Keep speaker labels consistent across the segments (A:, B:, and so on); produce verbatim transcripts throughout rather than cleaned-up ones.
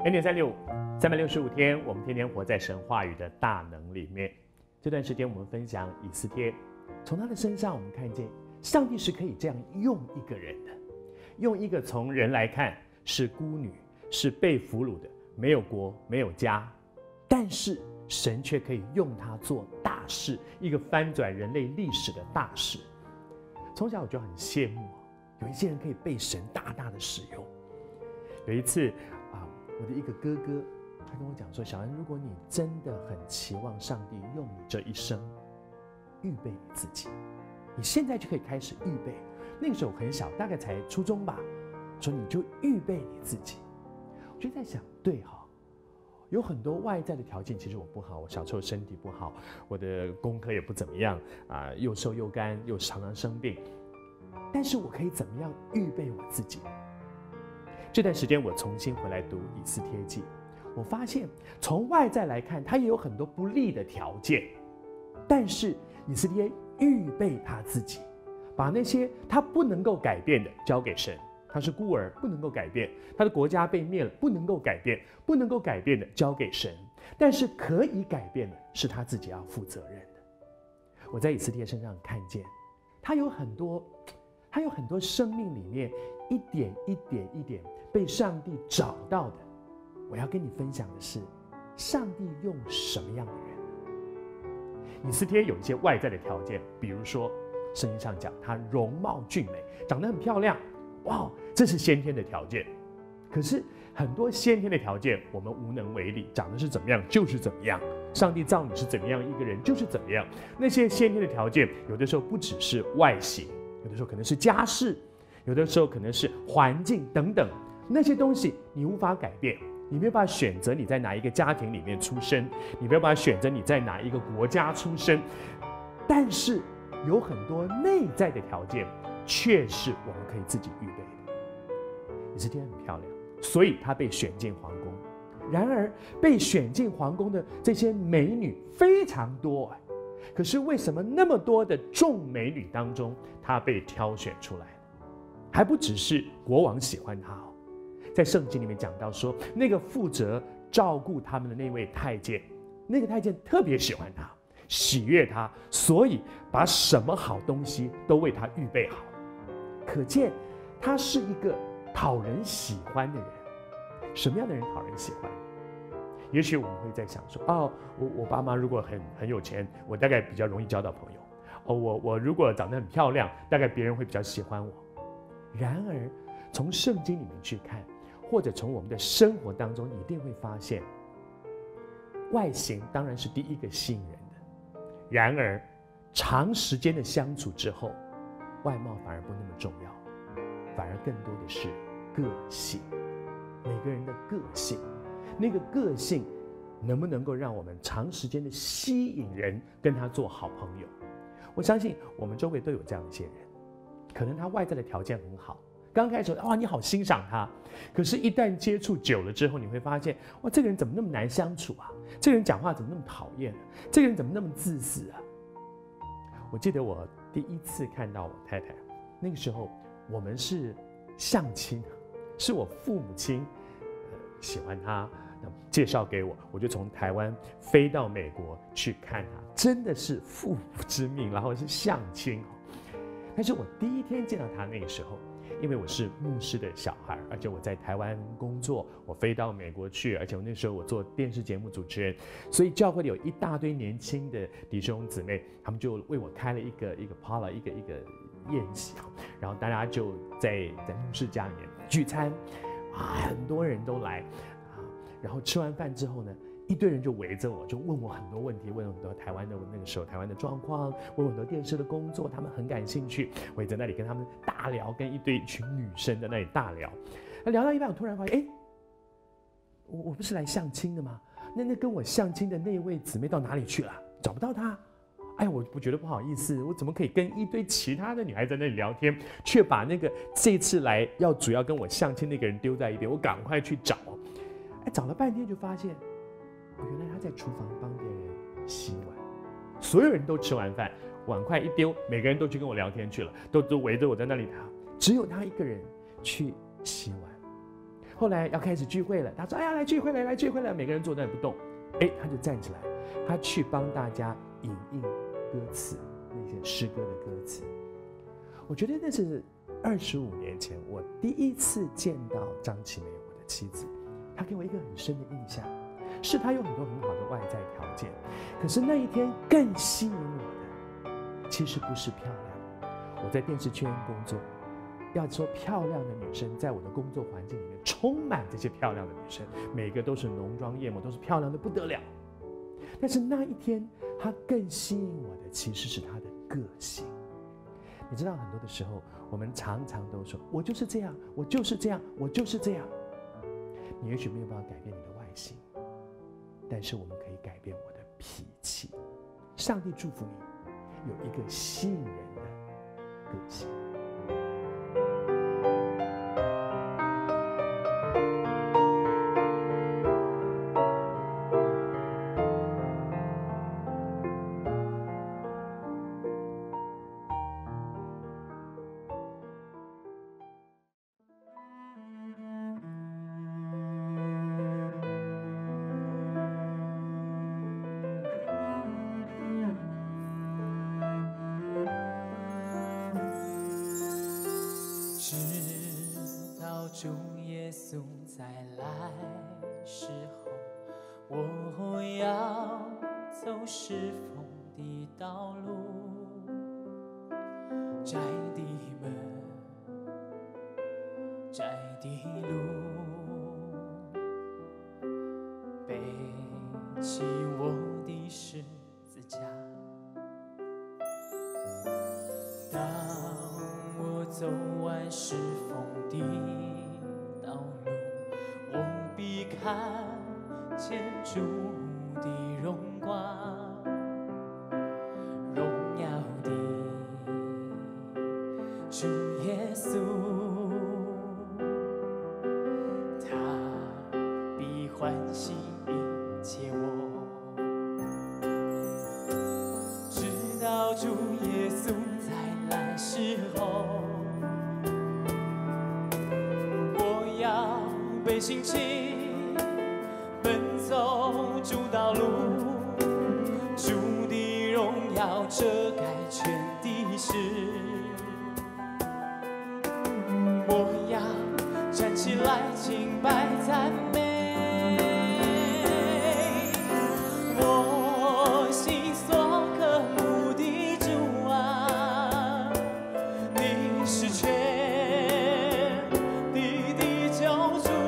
A: 零点三六五，三百六十五天，我们天天活在神话语的大能里面。这段时间我们分享以斯帖，从他的身上我们看见，上帝是可以这样用一个人的，用一个从人来看是孤女，是被俘虏的，没有国，没有家，但是神却可以用他做大事，一个翻转人类历史的大事。从小我就很羡慕，有一些人可以被神大大的使用。有一次啊，我的一个哥哥，他跟我讲说：“小恩，如果你真的很期望上帝用你这一生，预备你自己，你现在就可以开始预备。”那个时候很小，大概才初中吧，说你就预备你自己。我就在想，对哈，有很多外在的条件，其实我不好，我小时候身体不好，我的功课也不怎么样啊，又瘦又干，又常常生病，但是我可以怎么样预备我自己？这段时间我重新回来读以斯帖记，我发现从外在来看，他也有很多不利的条件，但是以斯帖预备他自己，把那些他不能够改变的交给神。他是孤儿，不能够改变；他的国家被灭了，不能够改变；不能够改变的交给神，但是可以改变的是他自己要负责任的。我在以斯帖身上看见，他有很多，他有很多生命里面一点一点一点被上帝找到的。我要跟你分享的是，上帝用什么样的人？以斯帖有一些外在的条件，比如说圣经上讲他容貌俊美，长得很漂亮。哇，这是先天的条件。可是很多先天的条件我们无能为力，长得是怎么样就是怎么样，上帝造你是怎么样一个人就是怎么样。那些先天的条件有的时候不只是外形，有的时候可能是家世，有的时候可能是环境等等，那些东西你无法改变，你没有办法选择你在哪一个家庭里面出生，你没有办法选择你在哪一个国家出生，但是有很多内在的条件却是我们可以自己预备的。以斯帖很漂亮，所以她被选进皇宫。然而被选进皇宫的这些美女非常多，可是为什么那么多的众美女当中，她被挑选出来？还不只是国王喜欢她哦，在圣经里面讲到说，那个负责照顾他们的那位太监，那个太监特别喜欢她，喜悦她，所以把什么好东西都为她预备好。可见他是一个讨人喜欢的人。什么样的人讨人喜欢？也许我们会在想说，哦，我我爸妈如果很很有钱，我大概比较容易交到朋友。哦，我我如果长得很漂亮，大概别人会比较喜欢我。然而，从圣经里面去看，或者从我们的生活当中，你一定会发现，外形当然是第一个吸引人的。然而，长时间的相处之后，外貌反而不那么重要，反而更多的是个性。每个人的个性，那个个性能不能够让我们长时间的吸引人，跟他做好朋友？我相信我们周围都有这样一些人，可能他外在的条件很好，刚开始哇你好欣赏他，可是一旦接触久了之后，你会发现哇这个人怎么那么难相处啊？这个人讲话怎么那么讨厌啊？这个人怎么那么自私啊？我记得我第一次看到我太太，那个时候我们是相亲，是我父母亲、呃、喜欢她，介绍给我，我就从台湾飞到美国去看她，真的是父母之命，然后是相亲。但是我第一天见到她那个时候，因为我是牧师的小孩，而且我在台湾工作，我飞到美国去，而且我那时候我做电视节目主持人，所以教会里有一大堆年轻的弟兄姊妹，他们就为我开了一个一个 party， 一个一个宴席，然后大家就在在牧师家里面聚餐，啊，很多人都来，啊，然后吃完饭之后呢，一堆人就围着我，就问我很多问题，问很多台湾的那个时候台湾的状况，问我很多电视的工作，他们很感兴趣。我也在那里跟他们大聊，跟一堆一群女生在那里大聊。那聊到一半，我突然发现，哎，我我不是来相亲的吗？那那跟我相亲的那位姊妹到哪里去了？找不到她。哎，我不觉得不好意思，我怎么可以跟一堆其他的女孩在那里聊天，却把那个这次来要主要跟我相亲那个人丢在一边？我赶快去找，哎，找了半天就发现。原来他在厨房帮别人洗碗，所有人都吃完饭，碗筷一丢，每个人都去跟我聊天去了，都都围着我在那里，只有他一个人去洗碗。 后来要开始聚会了，他说：“哎呀，来聚会了，来聚会了。”每个人坐在那不动，哎，他就站起来，他去帮大家引印歌词，那些诗歌的歌词。我觉得那是二十五年前我第一次见到张启梅，我的妻子，她给我一个很深的印象，是她有很多很好的外在条件，可是那一天更吸引我的，其实不是漂亮。我在电视圈工作。要说漂亮的女生，在我的工作环境里面充满这些漂亮的女生，每个都是浓妆艳抹，都是漂亮的不得了。但是那一天，她更吸引我的其实是她的个性。你知道，很多的时候，我们常常都说：“我就是这样，我就是这样，我就是这样。”你也许没有办法改变你的外形，但是我们可以改变我的脾气。上帝祝福你，有一个吸引人的个性。
B: 主耶稣再来时候，我要走石缝的道路，窄的门，窄的路，背起我的十字架。当我走完石缝的看见主的荣光，荣耀的主耶稣，他必唤醒一切我。直到主耶稣再来时候，我要被兴起。走主道路，主的荣耀遮盖全地势。我要站起来敬拜赞美，我心所渴慕的主啊，你是全地的救主。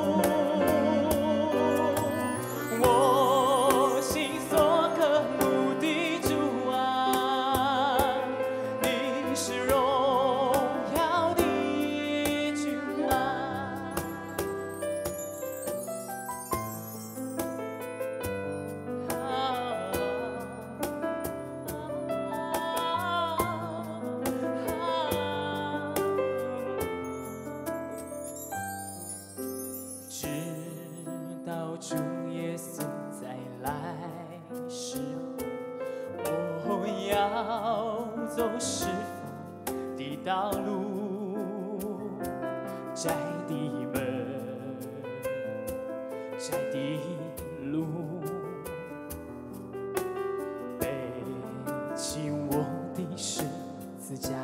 B: 主耶稣再来时候，我要走石缝的道路，窄的门，窄的路，背起我的十字架。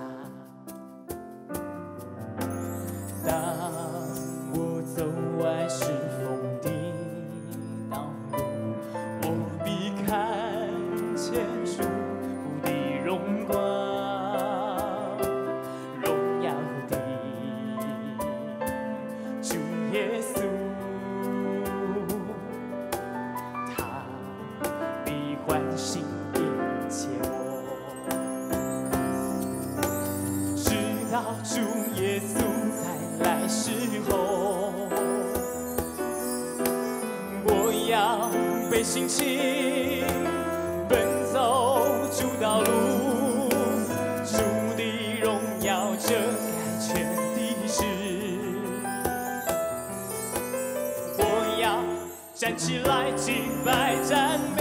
B: 当我走完石缝的耶稣，他必唤醒一切我。直到主耶稣再来时候，我要被兴起，奔走主道路，主的荣耀遮盖全地势。站起来，敬拜赞美。